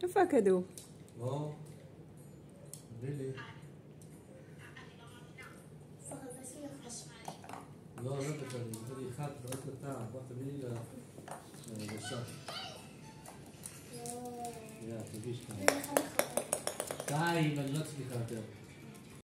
איפה הכדור? או, בילי. לא, לא בצד, זה לי אחד, לא קטן, בוא תביא לי לבשר. יאללה, תגיש כאן. 2, אני לא צריכה יותר.